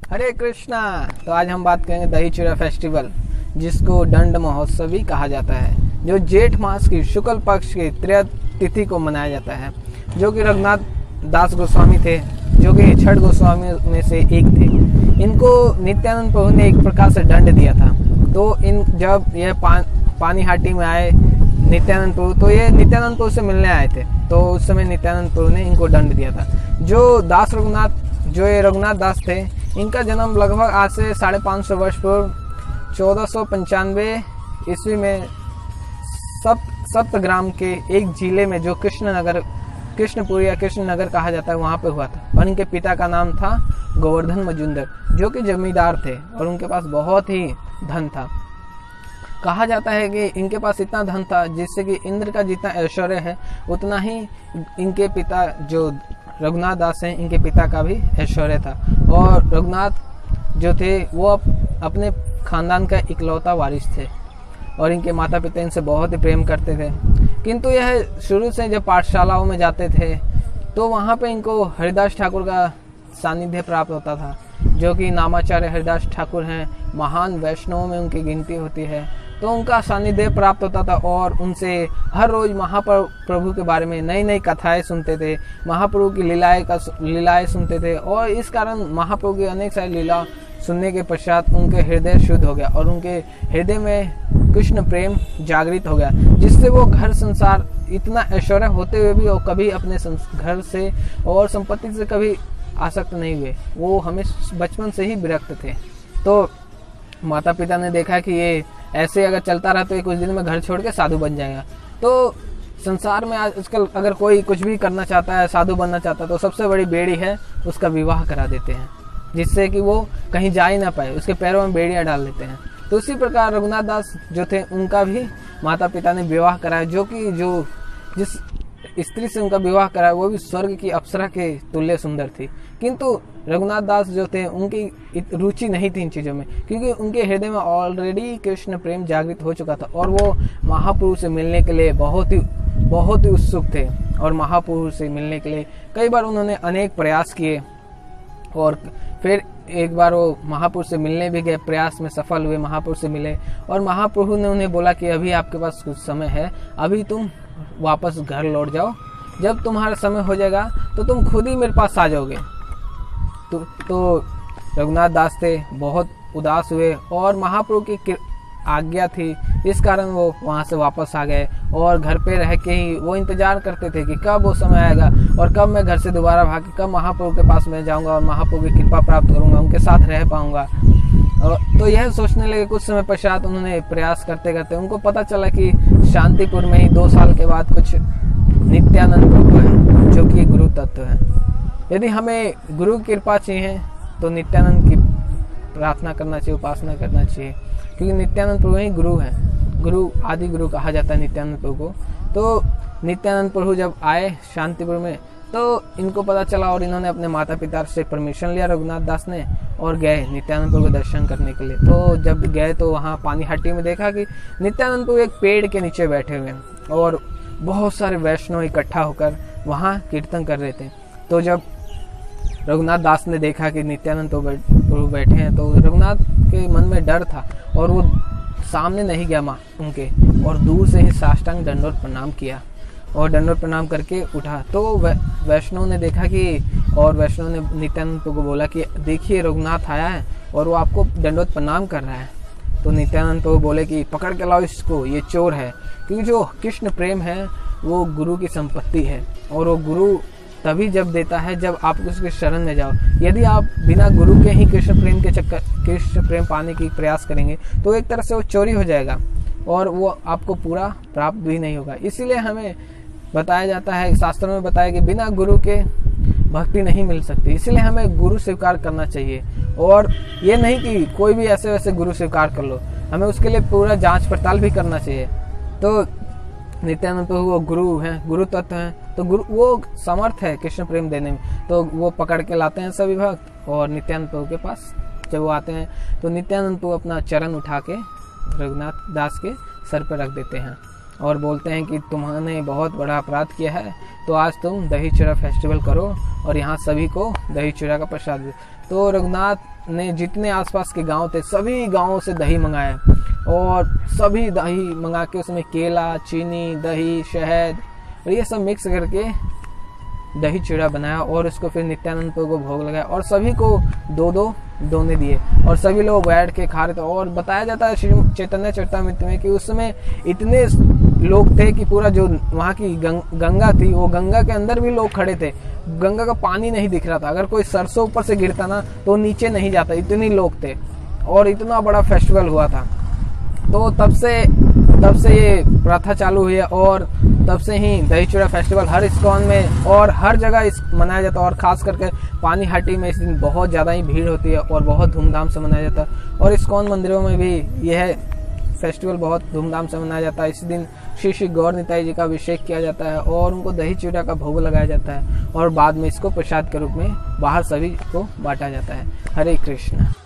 हरे कृष्णा। तो आज हम बात करेंगे दही चूड़ा फेस्टिवल, जिसको दंड महोत्सव भी कहा जाता है, जो जेठ मास की शुक्ल पक्ष की त्रय तिथि को मनाया जाता है। जो कि रघुनाथ दास गोस्वामी थे, जो कि छठ गोस्वामी में से एक थे। इनको नित्यानंद प्रभु ने एक प्रकार से दंड दिया था। तो इन जब यह पानीहाटी में आए नित्यानंद प्रभु, तो ये नित्यानंद प्रभु से मिलने आए थे। तो उस समय नित्यानंद प्रभु ने इनको दंड दिया था। जो दास रघुनाथ, जो ये रघुनाथ दास थे, इनका जन्म लगभग आज से 550 वर्ष पूर्व 1495 ईस्वी में सप्तग्राम के एक जिले में, जो कृष्णपुर या कृष्णनगर कहा जाता है, वहां पे हुआ था। और इनके पिता का नाम था गोवर्धन मजुमदार, जो कि जमींदार थे और उनके पास बहुत ही धन था। कहा जाता है कि इनके पास इतना धन था जिससे कि इंद्र का जितना ऐश्वर्य है उतना ही इनके पिता जो रघुनाथ दास हैं, इनके पिता का भी ऐश्वर्य था। और रघुनाथ जो थे वो अपने खानदान का इकलौता वारिस थे और इनके माता पिता इनसे बहुत ही प्रेम करते थे। किंतु यह शुरू से जब पाठशालाओं में जाते थे तो वहाँ पे इनको हरिदास ठाकुर का सानिध्य प्राप्त होता था, जो कि नामाचार्य हरिदास ठाकुर हैं, महान वैष्णवों में उनकी गिनती होती है। तो उनका सानिध्य प्राप्त होता था और उनसे हर रोज महाप्रभु के बारे में नई नई कथाएं सुनते थे, महाप्रभु की लीलाएं सुनते थे। और इस कारण महाप्रभु की अनेक सारी लीला सुनने के पश्चात उनके हृदय शुद्ध हो गया और उनके हृदय में कृष्ण प्रेम जागृत हो गया, जिससे वो घर संसार इतना ऐश्वर्य होते हुए भी वो कभी अपने घर से और संपत्ति से कभी आसक्त नहीं हुए। वो हमें बचपन से ही विरक्त थे। तो माता पिता ने देखा कि ये ऐसे अगर चलता रहा तो ये कुछ दिन में घर छोड़ के साधु बन जाएगा। तो संसार में आजकल अगर कोई कुछ भी करना चाहता है, साधु बनना चाहता है, तो सबसे बड़ी बेड़ी है उसका विवाह करा देते हैं, जिससे कि वो कहीं जा ही ना पाए, उसके पैरों में बेड़ियां डाल देते हैं। तो उसी प्रकार रघुनाथ दास जो थे उनका भी माता पिता ने विवाह कराया, जो कि जिस स्त्री से उनका विवाह कराया वो भी स्वर्ग की अप्सरा के तुल्य सुंदर थी। किंतु रघुनाथ दास जो थे उनकी रुचि नहीं थी इन चीज़ों में, क्योंकि उनके हृदय में ऑलरेडी कृष्ण प्रेम जागृत हो चुका था और वो महापुरुष से मिलने के लिए बहुत ही उत्सुक थे। और महापुरुष से मिलने के लिए कई बार उन्होंने अनेक प्रयास किए और फिर एक बार वो महापुरुष से मिलने भी गए, प्रयास में सफल हुए, महापुरुष से मिले। और महाप्रभु ने उन्हें बोला कि अभी आपके पास कुछ समय है, अभी तुम वापस घर लौट जाओ, जब तुम्हारा समय हो जाएगा तो तुम खुद ही मेरे पास आ जाओगे। तो रघुनाथ दास थे बहुत उदास हुए और महाप्रभु की आज्ञा थी, इस कारण वो वहाँ से वापस आ गए। और घर पे रह के ही वो इंतजार करते थे कि कब वो समय आएगा और कब मैं घर से दोबारा भाग के कब महाप्रभु के पास मैं जाऊँगा और महाप्रभु की कृपा प्राप्त करूँगा, उनके साथ रह पाऊँगा। तो यह सोचने लगे। कुछ समय पश्चात उन्होंने प्रयास करते करते उनको पता चला कि शांतिपुर में ही 2 साल के बाद कुछ नित्यानंद प्रभु है, जो कि गुरु तत्व है। यदि हमें गुरु की कृपा चाहिए तो नित्यानंद की प्रार्थना करना चाहिए, उपासना करना चाहिए, क्योंकि नित्यानंद प्रभु ही गुरु हैं। गुरु आदि गुरु कहा जाता है नित्यानंद प्रभु को। तो नित्यानंद प्रभु जब आए शांतिपुर में तो इनको पता चला और इन्होंने अपने माता पिता से परमिशन लिया रघुनाथ दास ने और गए नित्यानंद प्रभु के दर्शन करने के लिए। तो जब गए तो वहाँ पानीहाटी में देखा कि नित्यानंद प्रभु एक पेड़ के नीचे बैठे हुए हैं और बहुत सारे वैष्णव इकट्ठा होकर वहाँ कीर्तन कर रहे थे। तो जब रघुनाथ दास ने देखा कि नित्यानंद प्रभु बैठे हैं तो रघुनाथ के मन में डर था और वो सामने नहीं गया माँ उनके, और दूर से ही साष्टांग दंडोत प्रणाम किया और दंडोत प्रणाम करके उठा। तो वैष्णव ने देखा कि, और वैष्णव ने नित्यानंद प्रभु को बोला कि देखिए रघुनाथ आया है और वो आपको दंडोत प्रणाम कर रहा है। तो नित्यानंद प्रभु बोले कि पकड़ के लाओ इसको, ये चोर है। क्योंकि जो कृष्ण प्रेम है वो गुरु की संपत्ति है और वो गुरु तभी जब देता है जब आप उसके शरण में जाओ। यदि आप बिना गुरु के ही कृष्ण प्रेम पाने की प्रयास करेंगे तो एक तरह से वो चोरी हो जाएगा और वो आपको पूरा प्राप्त भी नहीं होगा। इसीलिए हमें बताया जाता है, शास्त्रों में बताया कि बिना गुरु के भक्ति नहीं मिल सकती। इसीलिए हमें गुरु स्वीकार करना चाहिए और ये नहीं कि कोई भी ऐसे वैसे गुरु स्वीकार कर लो, हमें उसके लिए पूरा जांच पड़ताल भी करना चाहिए। तो नित्यानंद प्रभु वो गुरु हैं, गुरु तत्व हैं, तो गुरु वो समर्थ है कृष्ण प्रेम देने में। तो वो पकड़ के लाते हैं सभी भक्त और नित्यानंद प्रभु के पास जब वो आते हैं तो नित्यानंद प्रभु अपना चरण उठा के रघुनाथ दास के सर पर रख देते हैं और बोलते हैं कि तुम्हारे बहुत बड़ा अपराध किया है, तो आज तुम दही चूड़ा फेस्टिवल करो और यहाँ सभी को दही चूड़ा का प्रसाद दिया। तो रघुनाथ ने जितने आसपास के गांव थे सभी गांवों से दही मंगाया और सभी दही मंगा के उसमें केला, चीनी, दही, शहद और ये सब मिक्स करके दही चूड़ा बनाया और उसको फिर नित्यानंद को भोग लगाया और सभी को दो दो दोने दिए और सभी लोग बैठ के खा रहे थे। और बताया जाता है श्री चैतन्य चरितामृत में कि उस समय इतने लोग थे कि पूरा जो वहाँ की गंगा थी वो गंगा के अंदर भी लोग खड़े थे। गंगा का पानी नहीं दिख रहा था, अगर कोई सरसों ऊपर से गिरता ना तो नीचे नहीं जाता, इतने लोग थे और इतना बड़ा फेस्टिवल हुआ था। तो तब से ये प्रथा चालू हुई है और तब से ही दही चूड़ा फेस्टिवल हर इस्कॉन में और हर जगह मनाया जाता है। और खास करके पानीहाटी में इस दिन बहुत ज़्यादा ही भीड़ होती है और बहुत धूमधाम से मनाया जाता है। और इस्कॉन मंदिरों में भी यह फेस्टिवल बहुत धूमधाम से मनाया जाता है। इस दिन श्री श्री गौर निताई जी का अभिषेक किया जाता है और उनको दही चूड़ा का भोग लगाया जाता है और बाद में इसको प्रसाद के रूप में बाहर सभी को बांटा जाता है। हरे कृष्ण।